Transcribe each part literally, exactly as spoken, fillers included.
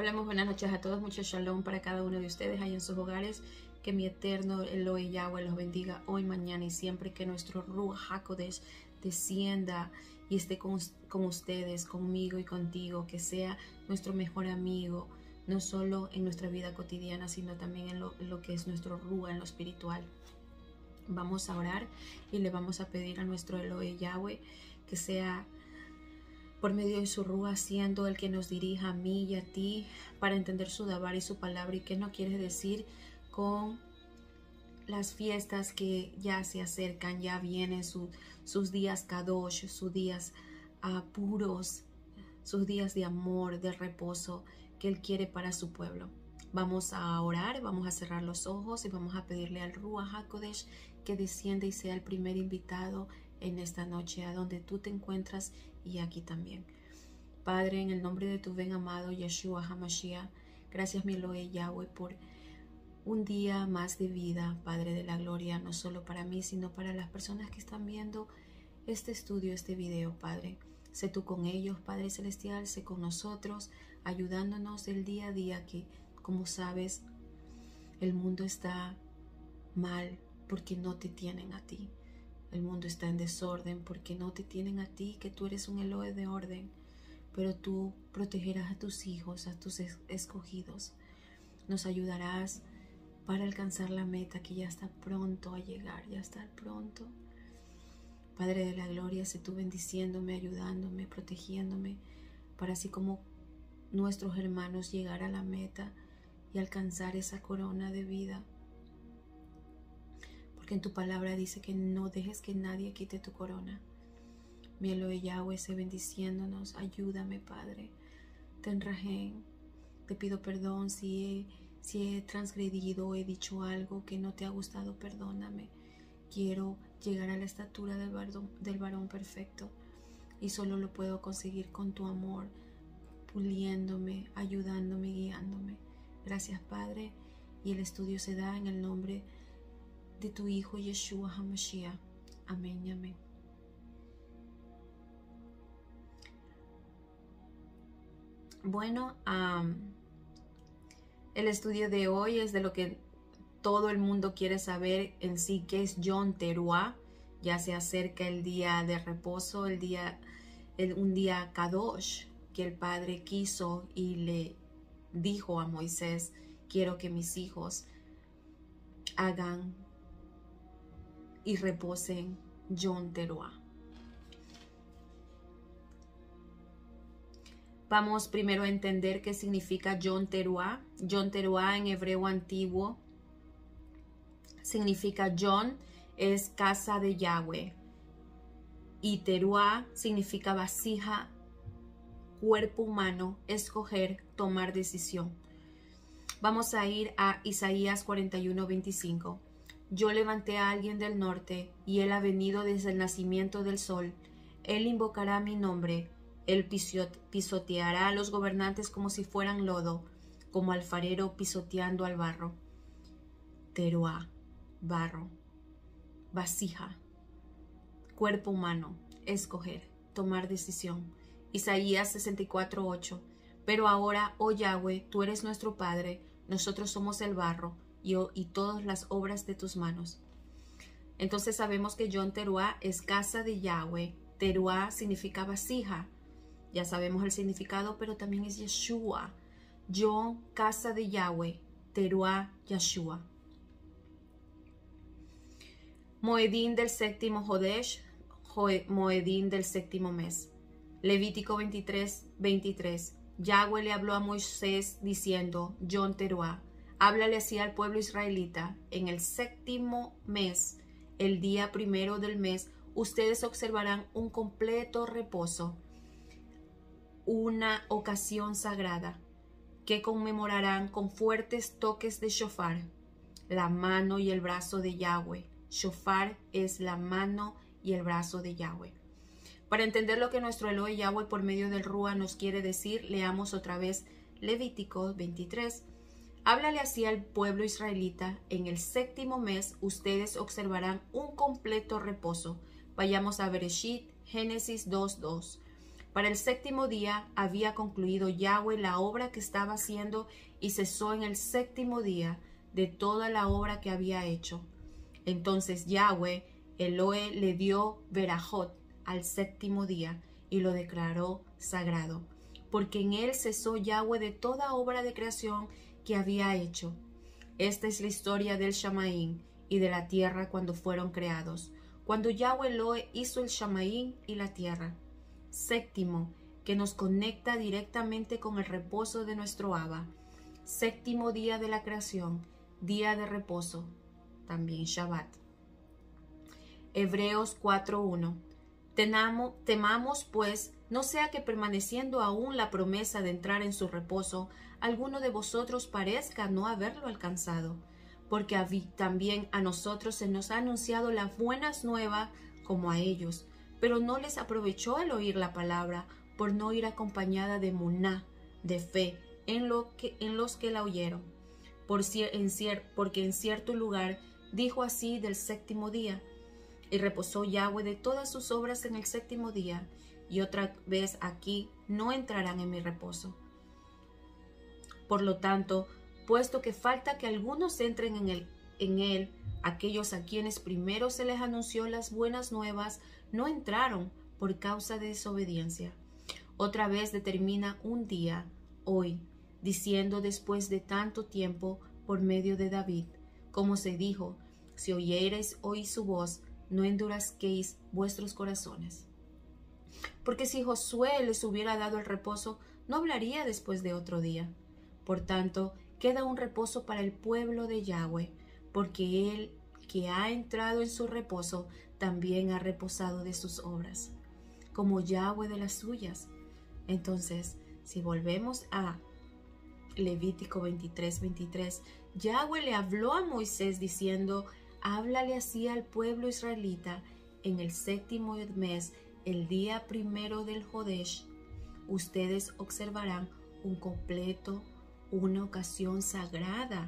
Hola, muy buenas noches a todos, mucho shalom para cada uno de ustedes ahí en sus hogares. Que mi eterno Elohe Yahweh los bendiga hoy, mañana y siempre. Que nuestro Ruach HaKodesh descienda y esté con, con ustedes, conmigo y contigo. Que sea nuestro mejor amigo, no solo en nuestra vida cotidiana, sino también en lo, en lo que es nuestro Ruach, en lo espiritual. Vamos a orar y le vamos a pedir a nuestro Elohe Yahweh que sea por medio de su Ruach siendo el que nos dirija a mí y a ti para entender su dabar y su palabra y qué no quiere decir con las fiestas que ya se acercan, ya vienen su, sus días kadosh, sus días uh, puros, sus días de amor, de reposo que Él quiere para su pueblo. Vamos a orar, vamos a cerrar los ojos y vamos a pedirle al Ruach HaKodesh que descienda y sea el primer invitado en esta noche a donde tú te encuentras y aquí también. Padre, en el nombre de tu bien amado Yeshua HaMashiach, gracias mi Elohe Yahweh por un día más de vida, Padre de la gloria, no solo para mí, sino para las personas que están viendo este estudio, este video, Padre. Sé tú con ellos, Padre Celestial, sé con nosotros, ayudándonos el día a día que, como sabes, el mundo está mal porque no te tienen a ti. El mundo está en desorden porque no te tienen a ti, que tú eres un Elohe de orden, pero tú protegerás a tus hijos, a tus escogidos. Nos ayudarás para alcanzar la meta que ya está pronto a llegar, ya está pronto. Padre de la gloria, sé tú bendiciéndome, ayudándome, protegiéndome, para así como nuestros hermanos llegar a la meta y alcanzar esa corona de vida. Porque en tu palabra dice que no dejes que nadie quite tu corona. Mi Elohe Yahweh, sé bendiciéndonos. Ayúdame, Padre. Ten rajén. Te pido perdón si he, si he transgredido o he dicho algo que no te ha gustado. Perdóname. Quiero llegar a la estatura del varón, del varón perfecto. Y solo lo puedo conseguir con tu amor, puliéndome, ayudándome, guiándome. Gracias, Padre. Y el estudio se da en el nombre de tu Hijo Yeshua HaMashiach. Amén y amén. Bueno, um, el estudio de hoy es de lo que todo el mundo quiere saber en sí, que es Yom Teruah. Ya se acerca el día de reposo, el día, el, un día Kadosh que el Padre quiso y le dijo a Moisés: quiero que mis hijos hagan y reposen Yom Teruah. Vamos primero a entender qué significa Yom Teruah. Yom Teruah en hebreo antiguo significa Yom es casa de Yahweh y Teruah significa vasija, cuerpo humano, escoger, tomar decisión. Vamos a ir a Isaías cuarenta y uno, veinticinco. Yo levanté a alguien del norte, y él ha venido desde el nacimiento del sol. Él invocará mi nombre, él pisoteará a los gobernantes como si fueran lodo, como alfarero pisoteando al barro. Teruah, barro, vasija, cuerpo humano, escoger, tomar decisión. Isaías sesenta y cuatro, ocho. Pero ahora, oh Yahweh, tú eres nuestro Padre, nosotros somos el barro, Y, y todas las obras de tus manos. Entonces sabemos que Yom Teruah es casa de Yahweh. Teruah significa vasija. Ya sabemos el significado, pero también es Yeshua. Yom, casa de Yahweh. Teruah, Yeshua. Moedín del séptimo Jodesh. Moedín del séptimo mes. Levítico veintitrés, veintitrés. Yahweh le habló a Moisés diciendo: Yom Teruah. Háblale así al pueblo israelita: en el séptimo mes, el día primero del mes, ustedes observarán un completo reposo, una ocasión sagrada, que conmemorarán con fuertes toques de shofar, la mano y el brazo de Yahweh. Shofar es la mano y el brazo de Yahweh. Para entender lo que nuestro Elohe Yahweh por medio del Ruach nos quiere decir, leamos otra vez Levítico veintitrés. Háblale así al pueblo israelita: en el séptimo mes ustedes observarán un completo reposo. Vayamos a Bereshit, Génesis dos, dos. Para el séptimo día había concluido Yahweh la obra que estaba haciendo y cesó en el séptimo día de toda la obra que había hecho. Entonces Yahweh Elohe le dio Berajot al séptimo día y lo declaró sagrado, porque en él cesó Yahweh de toda obra de creación que había hecho. Esta es la historia del Shamaín y de la tierra cuando fueron creados, cuando Yahweh Elohe hizo el Shamaín y la tierra. Séptimo, que nos conecta directamente con el reposo de nuestro Abba. Séptimo día de la creación, día de reposo, también Shabbat. Hebreos cuatro uno. Temamos, pues, no sea que permaneciendo aún la promesa de entrar en su reposo, alguno de vosotros parezca no haberlo alcanzado, porque a, también a nosotros se nos ha anunciado las buenas nuevas como a ellos, pero no les aprovechó el oír la palabra, por no ir acompañada de muná, de fe, en, lo que, en los que la oyeron. Por, en cier, porque en cierto lugar dijo así del séptimo día, y reposó Yahweh de todas sus obras en el séptimo día, y otra vez aquí no entrarán en mi reposo. Por lo tanto, puesto que falta que algunos entren en, el, en él, aquellos a quienes primero se les anunció las buenas nuevas, no entraron por causa de desobediencia. Otra vez determina un día, hoy, diciendo después de tanto tiempo por medio de David, como se dijo, si oyereis hoy su voz, no endurezcáis vuestros corazones. Porque si Josué les hubiera dado el reposo, no hablaría después de otro día. Por tanto, queda un reposo para el pueblo de Yahweh, porque él que ha entrado en su reposo, también ha reposado de sus obras, como Yahweh de las suyas. Entonces, si volvemos a Levítico veintitrés, veintitrés, Yahweh le habló a Moisés diciendo, háblale así al pueblo israelita, en el séptimo mes, el día primero del Jodesh, ustedes observarán un completo, una ocasión sagrada,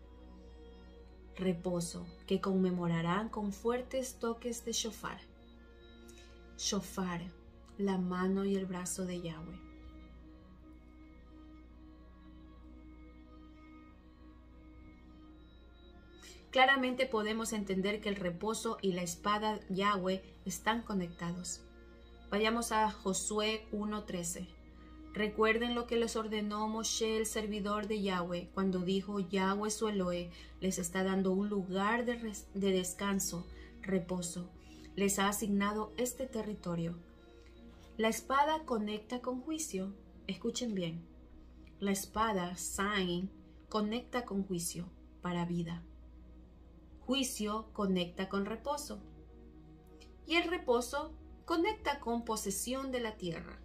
reposo, que conmemorarán con fuertes toques de shofar. Shofar, la mano y el brazo de Yahweh. Claramente podemos entender que el reposo y la espada Yahweh están conectados. Vayamos a Josué uno trece. Recuerden lo que les ordenó Moshe, el servidor de Yahweh, cuando dijo, Yahweh su Elohe les está dando un lugar de, de descanso, reposo. Les ha asignado este territorio. La espada conecta con juicio. Escuchen bien. La espada, Sain, conecta con juicio para vida. Juicio conecta con reposo. Y el reposo conecta con posesión de la tierra.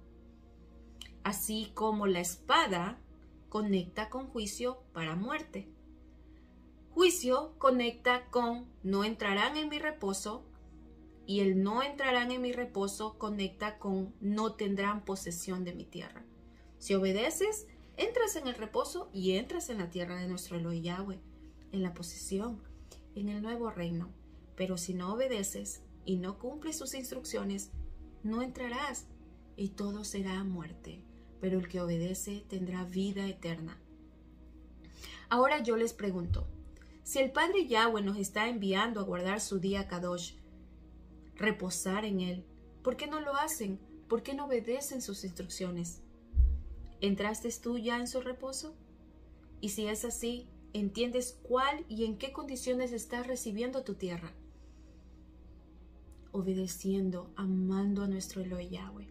Así como la espada conecta con juicio para muerte. Juicio conecta con no entrarán en mi reposo, y el no entrarán en mi reposo conecta con no tendrán posesión de mi tierra. Si obedeces, entras en el reposo y entras en la tierra de nuestro Elohim Yahweh, en la posesión, en el nuevo reino. Pero si no obedeces y no cumples sus instrucciones, no entrarás y todo será muerte. Pero el que obedece tendrá vida eterna. Ahora yo les pregunto, si el Padre Yahweh nos está enviando a guardar su día Kadosh, reposar en él, ¿por qué no lo hacen? ¿Por qué no obedecen sus instrucciones? ¿Entraste tú ya en su reposo? Y si es así, ¿entiendes cuál y en qué condiciones estás recibiendo tu tierra? Obedeciendo, amando a nuestro Elohim Yahweh.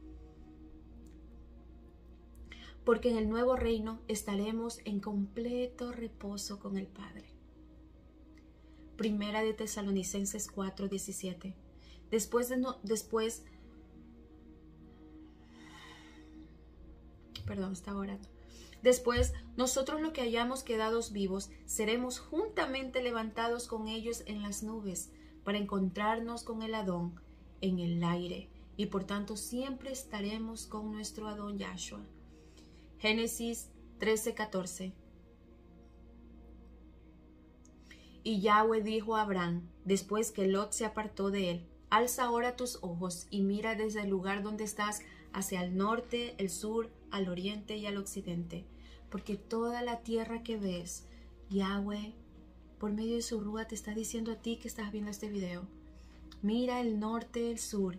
Porque en el nuevo reino estaremos en completo reposo con el Padre. Primera de Tesalonicenses cuatro diecisiete. Después de no, después, perdón, estaba orando. Después, nosotros los que hayamos quedado vivos, seremos juntamente levantados con ellos en las nubes, para encontrarnos con el Adón en el aire, y por tanto siempre estaremos con nuestro Adón Yahshua. Génesis trece catorce. Y Yahweh dijo a Abraham, después que Lot se apartó de él, alza ahora tus ojos y mira desde el lugar donde estás hacia el norte, el sur, al oriente y al occidente. Porque toda la tierra que ves, Yahweh, por medio de su rúa, te está diciendo a ti que estás viendo este video. Mira el norte, el sur,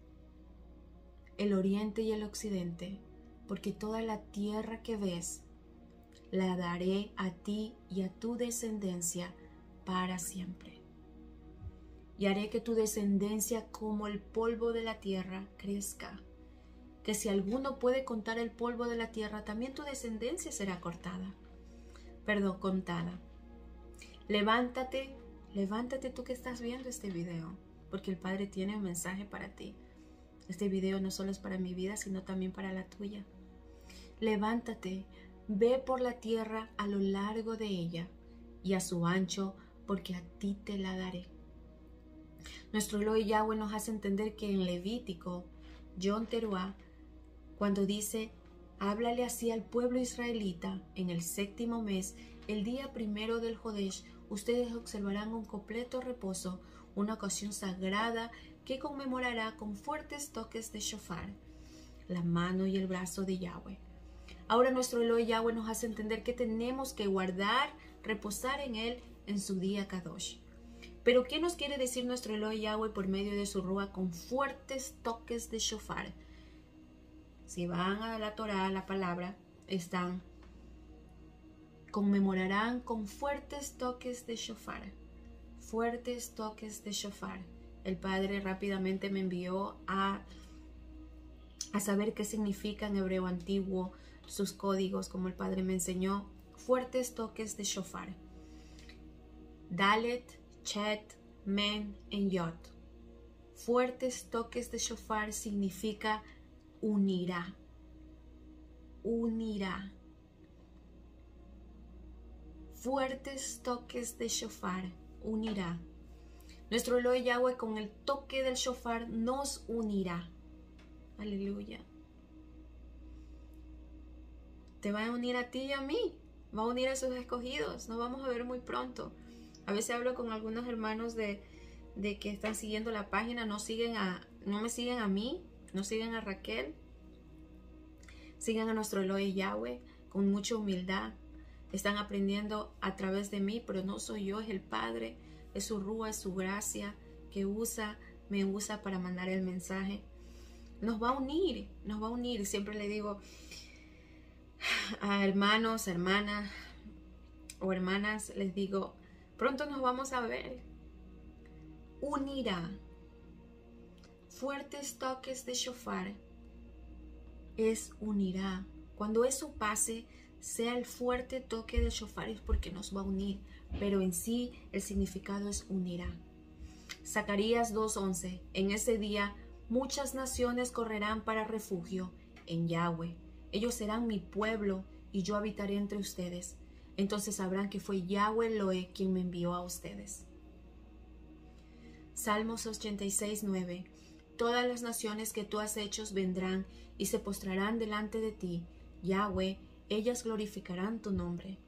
el oriente y el occidente. Porque toda la tierra que ves, la daré a ti y a tu descendencia para siempre. Y haré que tu descendencia como el polvo de la tierra crezca. Que si alguno puede contar el polvo de la tierra, también tu descendencia será cortada. Perdón, contada. Levántate, levántate tú que estás viendo este video, porque el Padre tiene un mensaje para ti. Este video no solo es para mi vida, sino también para la tuya. Levántate, ve por la tierra a lo largo de ella y a su ancho, porque a ti te la daré. Nuestro Elohim Yahweh nos hace entender que en Levítico, Yom Teruah, cuando dice, háblale así al pueblo israelita, en el séptimo mes, el día primero del Jodesh, ustedes observarán un completo reposo, una ocasión sagrada que conmemorará con fuertes toques de shofar, la mano y el brazo de Yahweh. Ahora nuestro Elohim Yahweh nos hace entender que tenemos que guardar, reposar en Él en su día Kadosh. Pero ¿qué nos quiere decir nuestro Elohim Yahweh por medio de su rúa con fuertes toques de shofar? Si van a la Torah, a la palabra, están, conmemorarán con fuertes toques de shofar. Fuertes toques de shofar. El Padre rápidamente me envió a, a saber qué significa en hebreo antiguo, sus códigos, como el Padre me enseñó. Fuertes toques de shofar. Dalet, Chet, Men en Yod. Fuertes toques de shofar significa unirá. Unirá. Fuertes toques de shofar unirá. Nuestro Elohim Yahweh con el toque del shofar nos unirá. Aleluya. Te va a unir a ti y a mí. Va a unir a sus escogidos. Nos vamos a ver muy pronto. A veces hablo con algunos hermanos de, de que están siguiendo la página, no, siguen a, no me siguen a mí, no siguen a Raquel. Siguen a nuestro Elohim Yahweh con mucha humildad. Están aprendiendo a través de mí, pero no soy yo, es el Padre, es su rúa, es su gracia que usa, me usa para mandar el mensaje. Nos va a unir, nos va a unir. Siempre le digo a hermanos, hermanas o hermanas, les digo, pronto nos vamos a ver. Unirá. Fuertes toques de shofar es unirá. Cuando eso pase, sea el fuerte toque del shofar, es porque nos va a unir, pero en sí el significado es unirá. Zacarías dos once. En ese día muchas naciones correrán para refugio en Yahweh. Ellos serán mi pueblo y yo habitaré entre ustedes. Entonces sabrán que fue Yahweh Elohim quien me envió a ustedes. Salmos ochenta y seis nueve. Todas las naciones que tú has hecho vendrán y se postrarán delante de ti, Yahweh, ellas glorificarán tu nombre.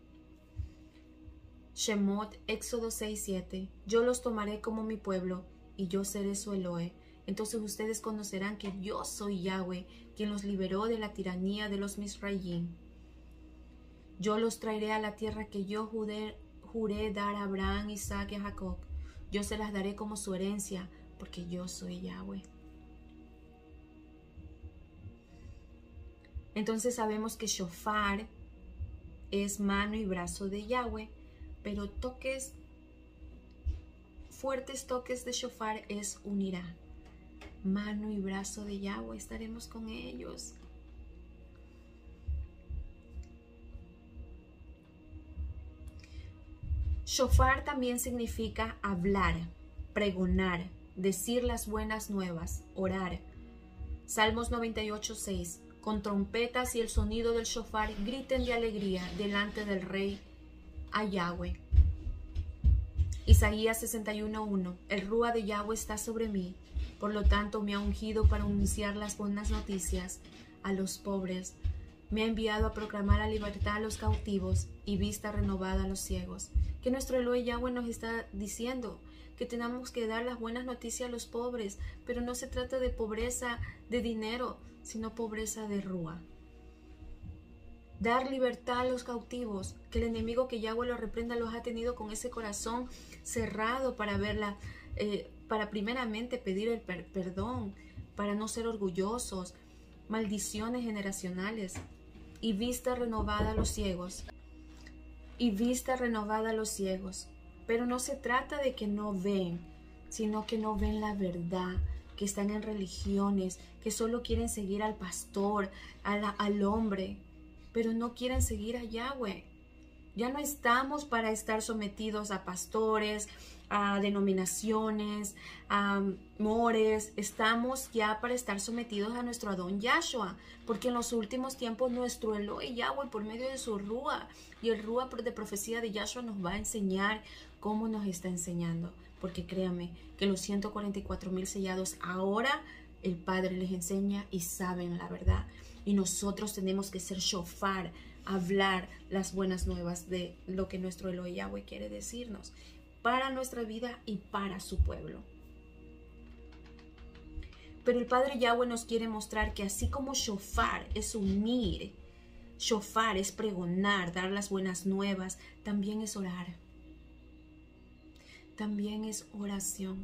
Shemot, Éxodo seis siete. Yo los tomaré como mi pueblo y yo seré su Elohim. Entonces ustedes conocerán que yo soy Yahweh, quien los liberó de la tiranía de los Misraim. Yo los traeré a la tierra que yo juré, juré dar a Abraham, Isaac y a Jacob. Yo se las daré como su herencia, porque yo soy Yahweh. Entonces sabemos que shofar es mano y brazo de Yahweh, pero toques, fuertes toques de shofar es unirá. Mano y brazo de Yahweh, estaremos con ellos. Shofar también significa hablar, pregonar, decir las buenas nuevas, orar. Salmos noventa y ocho seis. Con trompetas y el sonido del shofar griten de alegría delante del rey a Yahweh. Isaías sesenta y uno uno. El rúa de Yahweh está sobre mí, por lo tanto me ha ungido para anunciar las buenas noticias a los pobres. Me ha enviado a proclamar la libertad a los cautivos y vista renovada a los ciegos. Que nuestro Elohim Yahweh nos está diciendo que tenemos que dar las buenas noticias a los pobres, pero no se trata de pobreza de dinero, sino pobreza de rúa. Dar libertad a los cautivos, que el enemigo, que Yahweh lo reprenda, los ha tenido con ese corazón cerrado para verla, eh, para primeramente pedir el per perdón, para no ser orgullosos, maldiciones generacionales, y vista renovada a los ciegos, y vista renovada a los ciegos. Pero no se trata de que no ven, sino que no ven la verdad, que están en religiones, que solo quieren seguir al pastor, a la, al hombre, pero no quieren seguir a Yahweh. Ya no estamos para estar sometidos a pastores, a denominaciones, a mores. Estamos ya para estar sometidos a nuestro Adón Yahshua, porque en los últimos tiempos nuestro Elohe Yahweh, por medio de su Rúa, y el Rúa de profecía de Yahshua, nos va a enseñar cómo nos está enseñando. Porque créame que los ciento cuarenta y cuatro mil sellados ahora el Padre les enseña y saben la verdad. Y nosotros tenemos que ser shofar, hablar las buenas nuevas de lo que nuestro Elohe Yahweh quiere decirnos para nuestra vida y para su pueblo. Pero el Padre Yahweh nos quiere mostrar que así como shofar es unir, shofar es pregonar, dar las buenas nuevas, también es orar. También es oración.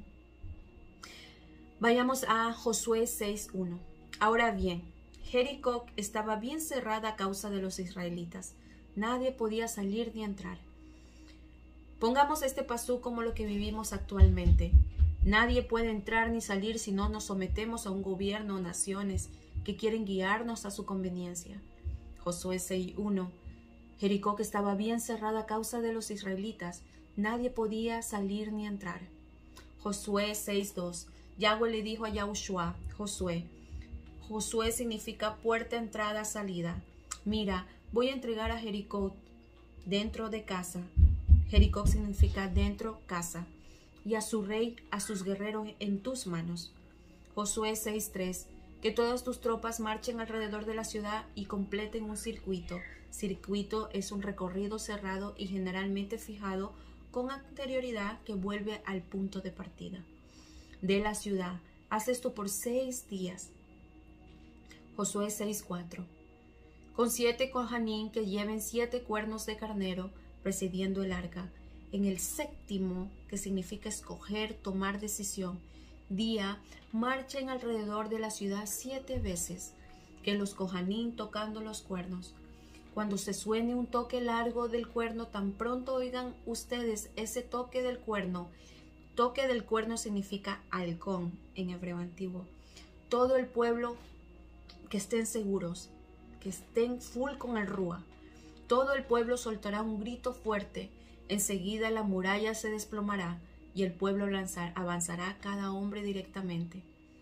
Vayamos a Josué seis uno. Ahora bien, Jericó estaba bien cerrada a causa de los israelitas. Nadie podía salir ni entrar. Pongamos este pasú como lo que vivimos actualmente. Nadie puede entrar ni salir si no nos sometemos a un gobierno o naciones que quieren guiarnos a su conveniencia. Josué seis uno. Jericó estaba bien cerrada a causa de los israelitas. Nadie podía salir ni entrar. Josué seis dos. Yahweh le dijo a Yahushua, Josué. Josué significa puerta, entrada, salida. Mira, voy a entregar a Jericó dentro de casa. Jericó significa dentro, casa. Y a su rey, a sus guerreros en tus manos. Josué seis tres. Que todas tus tropas marchen alrededor de la ciudad y completen un circuito. Circuito es un recorrido cerrado y generalmente fijado con anterioridad que vuelve al punto de partida de la ciudad. Haz esto por seis días. Josué seis cuatro. Con siete cojanín que lleven siete cuernos de carnero precediendo el arca. En el séptimo, que significa escoger, tomar decisión, día, marchen alrededor de la ciudad siete veces, que los cojanín tocando los cuernos. Cuando se suene un toque largo del cuerno, tan pronto oigan ustedes ese toque del cuerno. Toque del cuerno significa halcón en hebreo antiguo. Todo el pueblo que estén seguros, que estén full con el rúa. Todo el pueblo soltará un grito fuerte. Enseguida la muralla se desplomará y el pueblo lanzar, avanzará cada hombre directamente.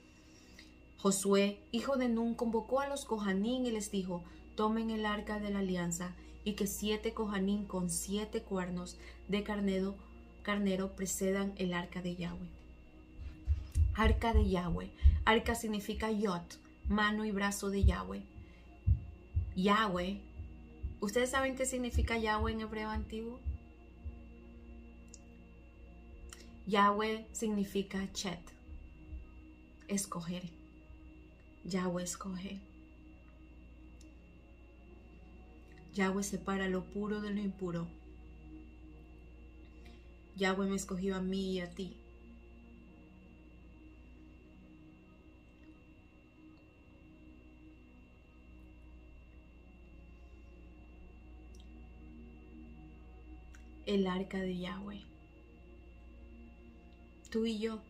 Josué, hijo de Nun, convocó a los cojanín y les dijo, tomen el arca de la alianza y que siete cojanín con siete cuernos de carnero, carnero precedan el arca de Yahweh. Arca de Yahweh. Arca significa yot, mano y brazo de Yahweh. Yahweh. ¿Ustedes saben qué significa Yahweh en hebreo antiguo? Yahweh significa chet, escoger. Yahweh escoge. Yahweh separa lo puro de lo impuro. Yahweh me escogió a mí y a ti. El arca de Yahweh. Tú y yo.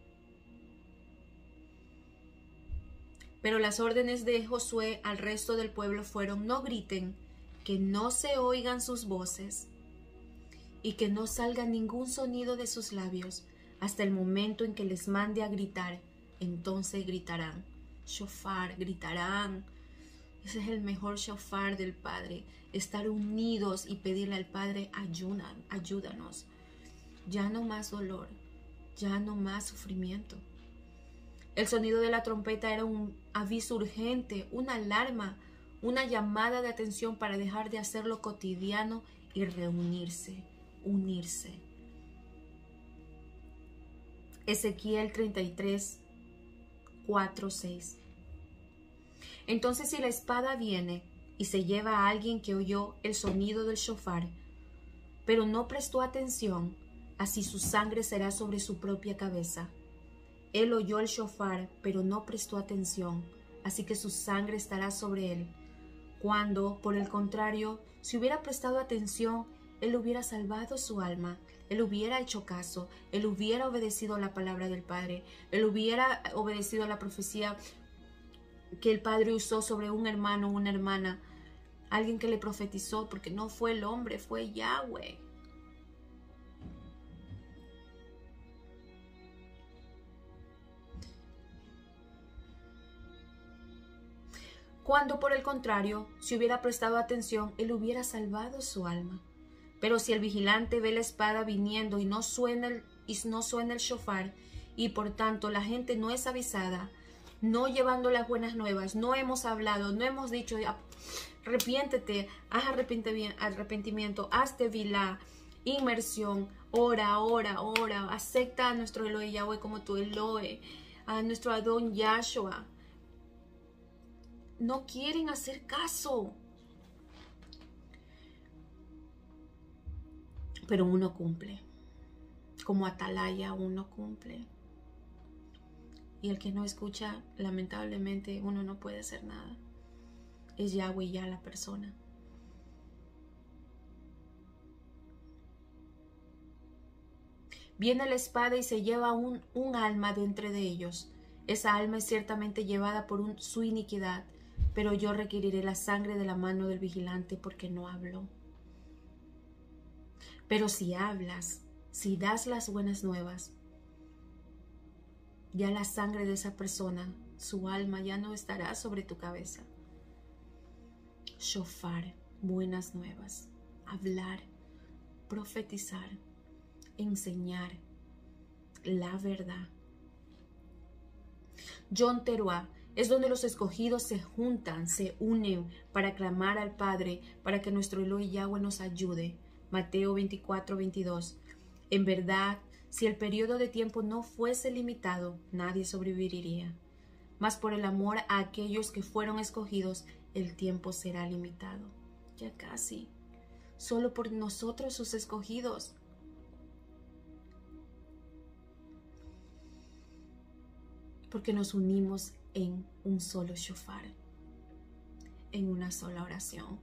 Pero las órdenes de Josué al resto del pueblo fueron: no griten, que no se oigan sus voces y que no salga ningún sonido de sus labios hasta el momento en que les mande a gritar. Entonces gritarán. Shofar, gritarán. Ese es el mejor shofar del Padre. Estar unidos y pedirle al Padre, ayudan, ayúdanos. Ya no más dolor, ya no más sufrimiento. El sonido de la trompeta era un aviso urgente, una alarma, una llamada de atención para dejar de hacer lo cotidiano y reunirse, unirse. Ezequiel treinta y tres, cuatro, seis. Entonces si la espada viene y se lleva a alguien que oyó el sonido del shofar, pero no prestó atención, así su sangre será sobre su propia cabeza. Él oyó el shofar, pero no prestó atención, así que su sangre estará sobre él. Cuando, por el contrario, si hubiera prestado atención, él hubiera salvado su alma, él hubiera hecho caso, él hubiera obedecido a la palabra del Padre, él hubiera obedecido a la profecía que el Padre usó sobre un hermano o una hermana, alguien que le profetizó, porque no fue el hombre, fue Yahweh. Cuando, por el contrario, si hubiera prestado atención, él hubiera salvado su alma. Pero si el vigilante ve la espada viniendo y no suena el, y no suena el shofar, y por tanto la gente no es avisada, no llevando las buenas nuevas, no hemos hablado, no hemos dicho, arrepiéntete, haz arrepentimiento, haz tevilá, inmersión, ora, ora, ora, acepta a nuestro Elohe Yahweh como tu Elohe, a nuestro Adón Yahshua. No quieren hacer caso. Pero uno cumple. Como atalaya uno cumple. Y el que no escucha, lamentablemente, uno no puede hacer nada. Es Yahweh ya la persona. Viene la espada y se lleva un, un alma de entre de ellos. Esa alma es ciertamente llevada por un, su iniquidad. Pero yo requeriré la sangre de la mano del vigilante porque no habló. Pero si hablas, si das las buenas nuevas, ya la sangre de esa persona, su alma ya no estará sobre tu cabeza. Shofar, buenas nuevas, hablar, profetizar, enseñar la verdad. Yom Teruah es donde los escogidos se juntan, se unen para clamar al Padre, para que nuestro Elohe Yahweh nos ayude. Mateo veinticuatro, veintidós. En verdad, si el periodo de tiempo no fuese limitado, nadie sobreviviría. Mas por el amor a aquellos que fueron escogidos, el tiempo será limitado. Ya casi. Solo por nosotros sus escogidos. Porque nos unimos en un solo shofar, en una sola oración.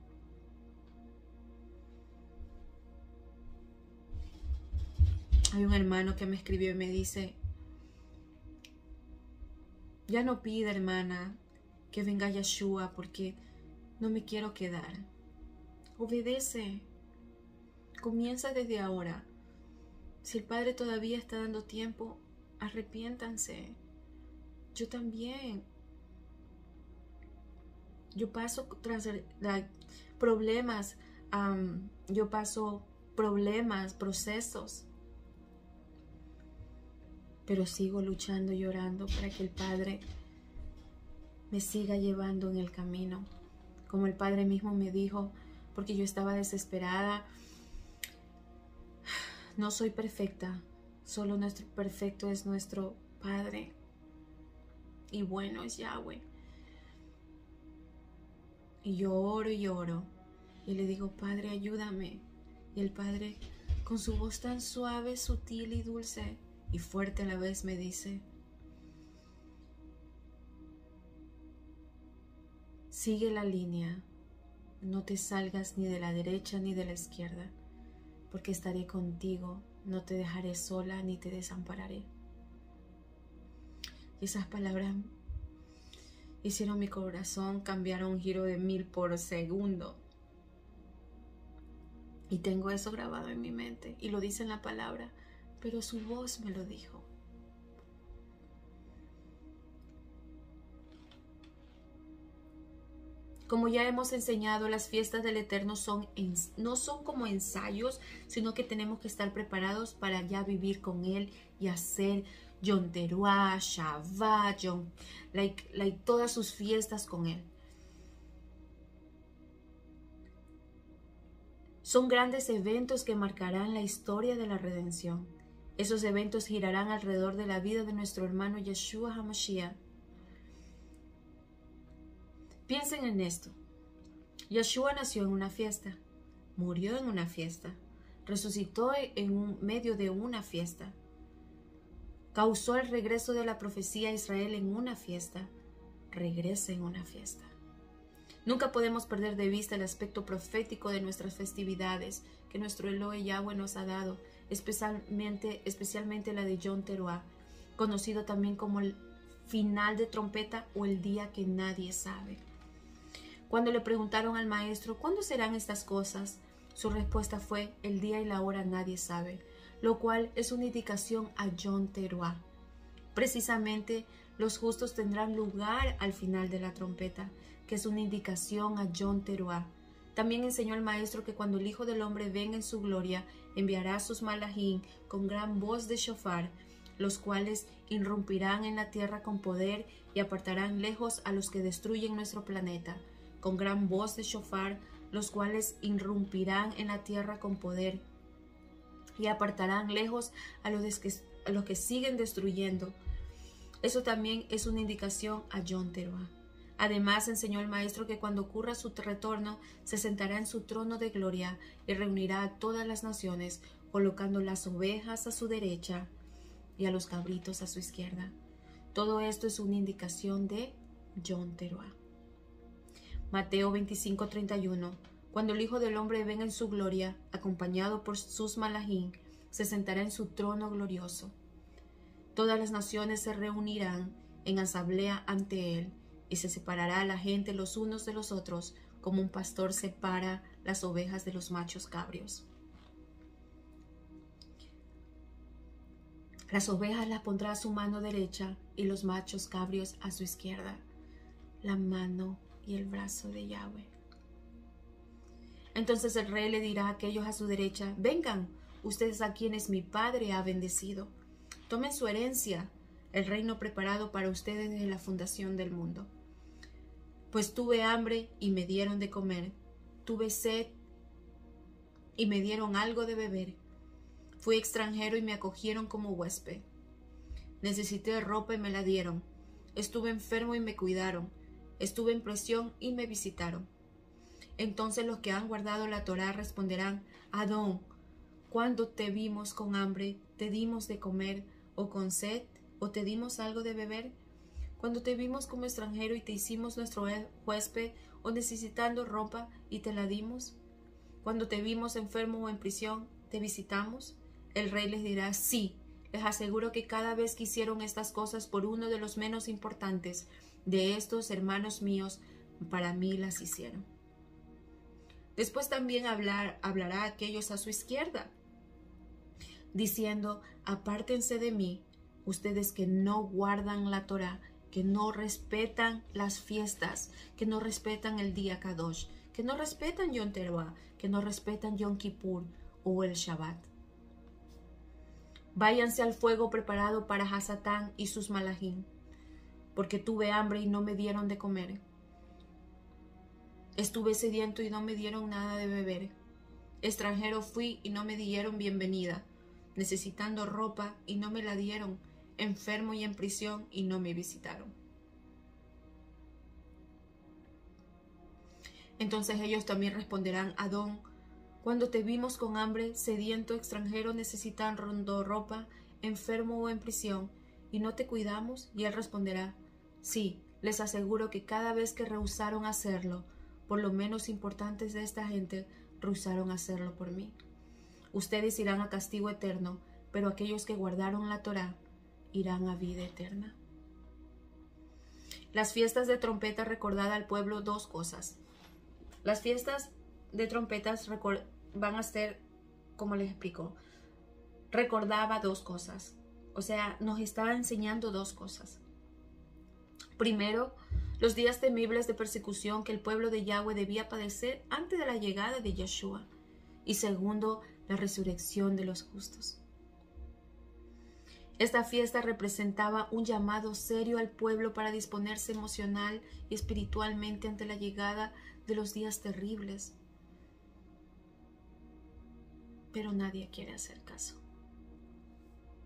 Hay un hermano que me escribió y me dice, ya no pida, hermana, que venga Yeshua porque no me quiero quedar. Obedece. Comienza desde ahora. Si el Padre todavía está dando tiempo, arrepiéntanse. Yo también. Yo paso tras like, problemas. Um, yo paso problemas, procesos. Pero sigo luchando y orando para que el Padre me siga llevando en el camino. Como el Padre mismo me dijo, porque yo estaba desesperada. No soy perfecta. Solo nuestro perfecto es nuestro Padre. Y bueno es Yahweh. Y yo oro y oro. Y le digo, Padre, ayúdame. Y el Padre, con su voz tan suave, sutil y dulce, y fuerte a la vez, me dice, sigue la línea. No te salgas ni de la derecha ni de la izquierda, porque estaré contigo. No te dejaré sola ni te desampararé. Y esas palabras hicieron mi corazón cambiar a un giro de mil por segundo. Y tengo eso grabado en mi mente. Y lo dice en la palabra. Pero su voz me lo dijo. Como ya hemos enseñado, las fiestas del Eterno son no son como ensayos, sino que tenemos que estar preparados para ya vivir con Él y hacer Yom Teruah, Shabbat, Yom, like, like, todas sus fiestas con Él. Son grandes eventos que marcarán la historia de la redención. Esos eventos girarán alrededor de la vida de nuestro hermano Yeshua HaMashiach. Piensen en esto. Yeshua nació en una fiesta, murió en una fiesta, resucitó en un, medio de una fiesta, causó el regreso de la profecía a Israel en una fiesta, regresa en una fiesta. Nunca podemos perder de vista el aspecto profético de nuestras festividades que nuestro Elohe Yahweh nos ha dado, especialmente, especialmente la de Yom Teruah, conocido también como el final de trompeta o el día que nadie sabe. Cuando le preguntaron al maestro, ¿cuándo serán estas cosas?, su respuesta fue, el día y la hora nadie sabe, lo cual es una indicación a Yom Teruah. Precisamente, los justos tendrán lugar al final de la trompeta, que es una indicación a Yom Teruah. También enseñó el maestro que cuando el Hijo del Hombre venga en su gloria, enviará a sus malajim con gran voz de shofar, los cuales irrumpirán en la tierra con poder y apartarán lejos a los que destruyen nuestro planeta, con gran voz de shofar, los cuales irrumpirán en la tierra con poder y apartarán lejos a los que, a los que siguen destruyendo. Eso también es una indicación a Yom Teruah. Además, enseñó el maestro que cuando ocurra su retorno, se sentará en su trono de gloria y reunirá a todas las naciones, colocando las ovejas a su derecha y a los cabritos a su izquierda. Todo esto es una indicación de Yom Teruah. Mateo veinticinco, treinta y uno. Cuando el Hijo del Hombre venga en su gloria, acompañado por sus malajim, se sentará en su trono glorioso. Todas las naciones se reunirán en asamblea ante él, y se separará a la gente los unos de los otros, como un pastor separa las ovejas de los machos cabrios. Las ovejas las pondrá a su mano derecha y los machos cabrios a su izquierda. La mano y el brazo de Yahweh. Entonces el rey le dirá a aquellos a su derecha, vengan, ustedes a quienes mi Padre ha bendecido. Tomen su herencia, el reino preparado para ustedes desde la fundación del mundo. Pues tuve hambre y me dieron de comer, tuve sed y me dieron algo de beber. Fui extranjero y me acogieron como huésped. Necesité ropa y me la dieron. Estuve enfermo y me cuidaron. Estuve en prisión y me visitaron. Entonces los que han guardado la Torá responderán, Adón, cuando te vimos con hambre, te dimos de comer, o con sed, o te dimos algo de beber. Cuando te vimos como extranjero y te hicimos nuestro huésped, o necesitando ropa y te la dimos. Cuando te vimos enfermo o en prisión, te visitamos. El rey les dirá, sí, les aseguro que cada vez que hicieron estas cosas por uno de los menos importantes de estos hermanos míos, para mí las hicieron. Después también hablar, hablará a aquellos a su izquierda, diciendo, apártense de mí, ustedes que no guardan la Torá, que no respetan las fiestas, que no respetan el día Kadosh, que no respetan Yom Teruah, que no respetan Yom Kippur o el Shabbat. Váyanse al fuego preparado para Hasatán y sus malajim, porque tuve hambre y no me dieron de comer. Estuve sediento y no me dieron nada de beber. Extranjero fui y no me dieron bienvenida. Necesitando ropa y no me la dieron. Enfermo y en prisión y no me visitaron. Entonces ellos también responderán, Adón, cuando te vimos con hambre, sediento, extranjero, necesitando ropa, enfermo o en prisión, y no te cuidamos, y él responderá, sí, les aseguro que cada vez que rehusaron hacerlo, por lo menos importantes de esta gente, rehusaron hacerlo por mí. Ustedes irán a castigo eterno, pero aquellos que guardaron la Torá irán a vida eterna. Las fiestas de trompeta recordad al pueblo dos cosas. Las fiestas de trompetas van a ser, como les explico, recordaba dos cosas. O sea, nos estaba enseñando dos cosas. Primero, los días temibles de persecución que el pueblo de Yahweh debía padecer antes de la llegada de Yeshua. Y segundo, la resurrección de los justos. Esta fiesta representaba un llamado serio al pueblo para disponerse emocional y espiritualmente ante la llegada de los días terribles. Pero nadie quiere hacer caso.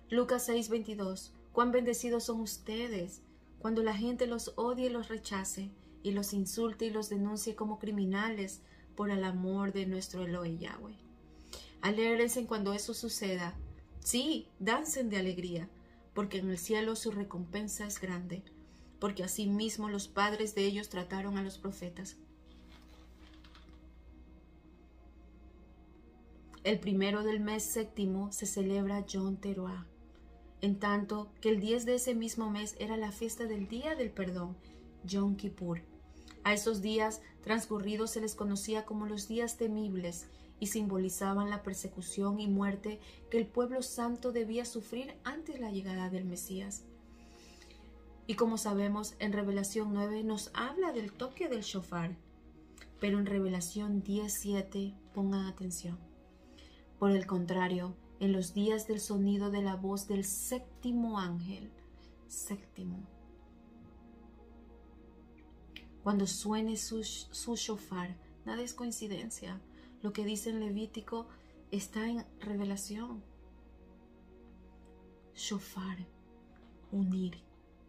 Lucas seis veintidós. Cuán bendecidos son ustedes cuando la gente los odie y los rechace y los insulte y los denuncie como criminales por el amor de nuestro Elohim Yahweh. Alégrense cuando eso suceda. Sí, dancen de alegría, porque en el cielo su recompensa es grande, porque asimismo los padres de ellos trataron a los profetas. El primero del mes séptimo se celebra Yom Teruah, en tanto que el diez de ese mismo mes era la fiesta del Día del Perdón, Yom Kippur. A esos días transcurridos se les conocía como los días temibles y simbolizaban la persecución y muerte que el pueblo santo debía sufrir antes de la llegada del Mesías. Y como sabemos, en Revelación nueve nos habla del toque del shofar, pero en Revelación diez siete, pongan atención. Por el contrario, en los días del sonido de la voz del séptimo ángel, séptimo, cuando suene su, su shofar, nada es coincidencia. Lo que dice en Levítico está en Revelación. Shofar, unir.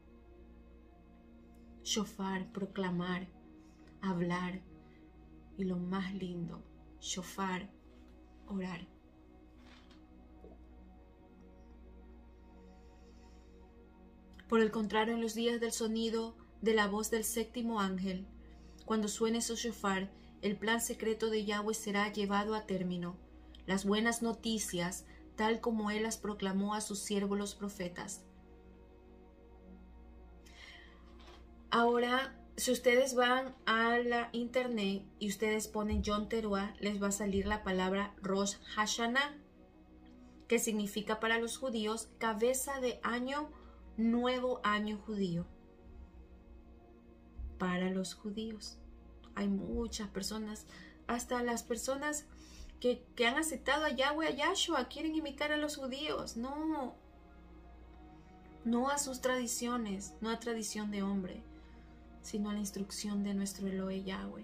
Shofar, proclamar, hablar. Y lo más lindo, shofar, orar. Por el contrario, en los días del sonido de la voz del séptimo ángel, cuando suene su shofar, el plan secreto de Yahweh será llevado a término. Las buenas noticias, tal como Él las proclamó a sus siervos los profetas. Ahora, si ustedes van a la internet y ustedes ponen Yom Teruah, les va a salir la palabra Rosh Hashanah, que significa para los judíos cabeza de año, nuevo año judío. Para los judíos. Hay muchas personas, hasta las personas que, que han aceptado a Yahweh, a Yahshua, quieren imitar a los judíos. No, no a sus tradiciones, no a tradición de hombre, sino a la instrucción de nuestro Elohim Yahweh.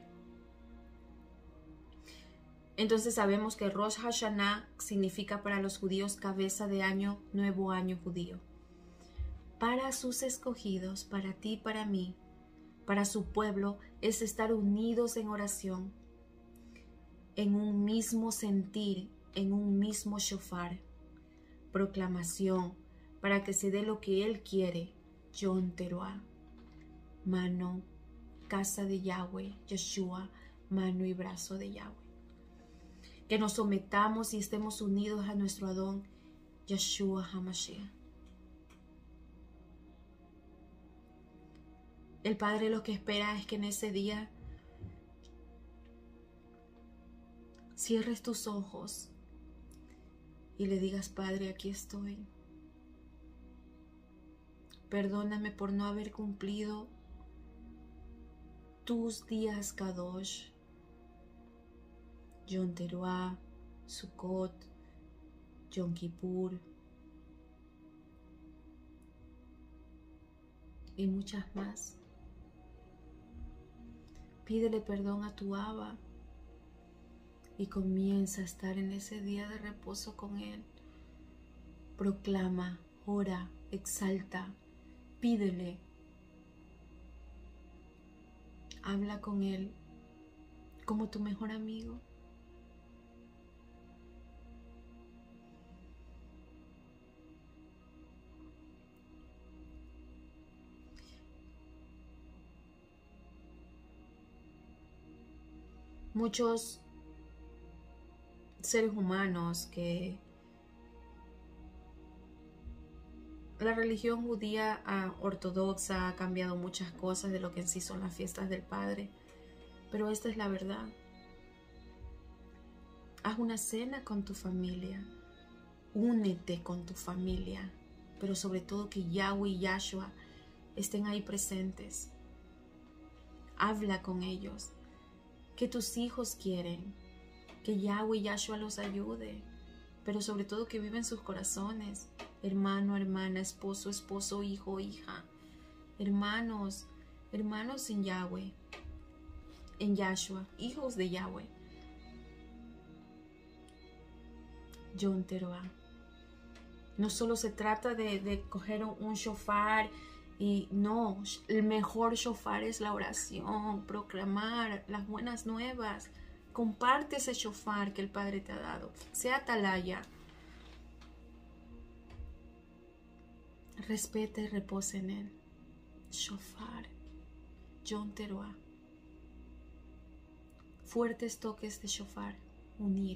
Entonces sabemos que Rosh Hashanah significa para los judíos cabeza de año, nuevo año judío. Para sus escogidos, para ti, para mí, para su pueblo, es estar unidos en oración, en un mismo sentir, en un mismo shofar, proclamación, para que se dé lo que Él quiere, Yom Teruah, mano, casa de Yahweh, Yeshua, mano y brazo de Yahweh. Que nos sometamos y estemos unidos a nuestro Adón, Yeshua HaMashiach. El Padre lo que espera es que en ese día cierres tus ojos y le digas: Padre, aquí estoy. Perdóname por no haber cumplido tus días Kadosh, Yom Teruah, Sukkot, Yom Kippur y muchas más. Pídele perdón a tu Abba y comienza a estar en ese día de reposo con Él. Proclama, ora, exalta, pídele. Habla con Él como tu mejor amigo. Muchos seres humanos que la religión judía ah, ortodoxa ha cambiado muchas cosas de lo que en sí son las fiestas del Padre, pero esta es la verdad. Haz una cena con tu familia, únete con tu familia, pero sobre todo que Yahweh y Yahshua estén ahí presentes. Habla con ellos. Que tus hijos quieren, que Yahweh y Yahshua los ayude, pero sobre todo que vive en sus corazones, hermano, hermana, esposo, esposo, hijo, hija, hermanos, hermanos en Yahweh, en Yahshua, hijos de Yahweh. Yom Teruah, No solo se trata de, de coger un, un shofar y no, el mejor shofar es la oración, proclamar las buenas nuevas. Comparte ese shofar que el Padre te ha dado. Sea atalaya. Respeta y reposa en él. Shofar. Yom Teruah. Fuertes toques de shofar. Unir.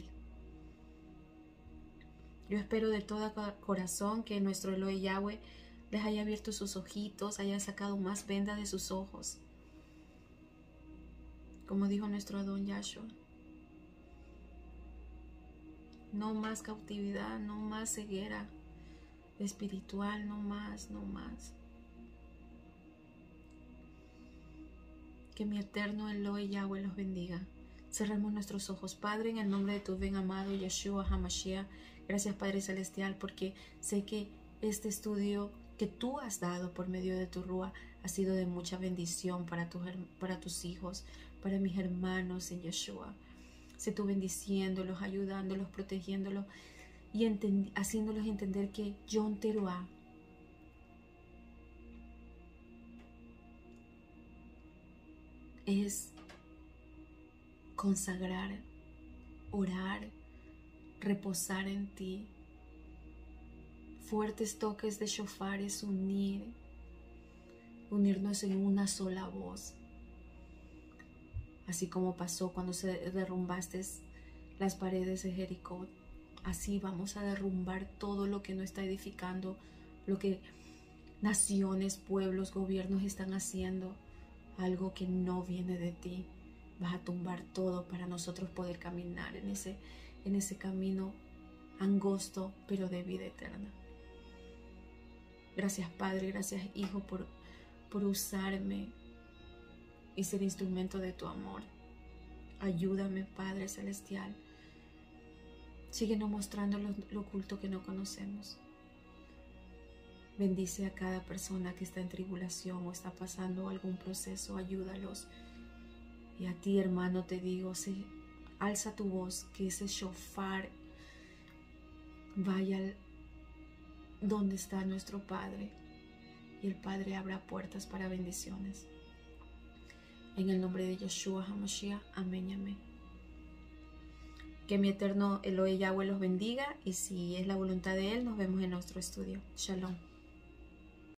Yo espero de todo corazón que nuestro Elohim Yahweh les haya abierto sus ojitos, haya sacado más vendas de sus ojos. Como dijo nuestro Adón Yahshua. No más cautividad, no más ceguera espiritual, no más, no más. Que mi eterno Elohim Yahweh los bendiga. Cerremos nuestros ojos. Padre, en el nombre de tu bien amado Yeshua HaMashiach, gracias Padre Celestial, porque sé que este estudio que tú has dado por medio de tu Rúa ha sido de mucha bendición para, tu, para tus hijos, para mis hermanos en Yeshua. Sé tú bendiciéndolos, ayudándolos, protegiéndolos y haciéndolos entender que Yom Teruah es consagrar, orar, reposar en ti. Fuertes toques de shofar es unir, unirnos en una sola voz. Así como pasó cuando se derrumbaste las paredes de Jericó, así vamos a derrumbar todo lo que no está edificando, lo que naciones, pueblos, gobiernos están haciendo, algo que no viene de ti. Vas a tumbar todo para nosotros poder caminar en ese, en ese camino angosto, pero de vida eterna. Gracias Padre, gracias Hijo por, por usarme y ser instrumento de tu amor. Ayúdame Padre Celestial. Síguenos mostrando lo, lo oculto que no conocemos. Bendice a cada persona que está en tribulación o está pasando algún proceso. Ayúdalos. Y a ti, hermano, te digo, sí, alza tu voz, que ese shofar vaya donde está nuestro Padre. Y el Padre abra puertas para bendiciones. En el nombre de Yeshua HaMashiach, amén y amén. Que mi eterno Elohim Yahweh los bendiga y si es la voluntad de Él, nos vemos en nuestro estudio. Shalom.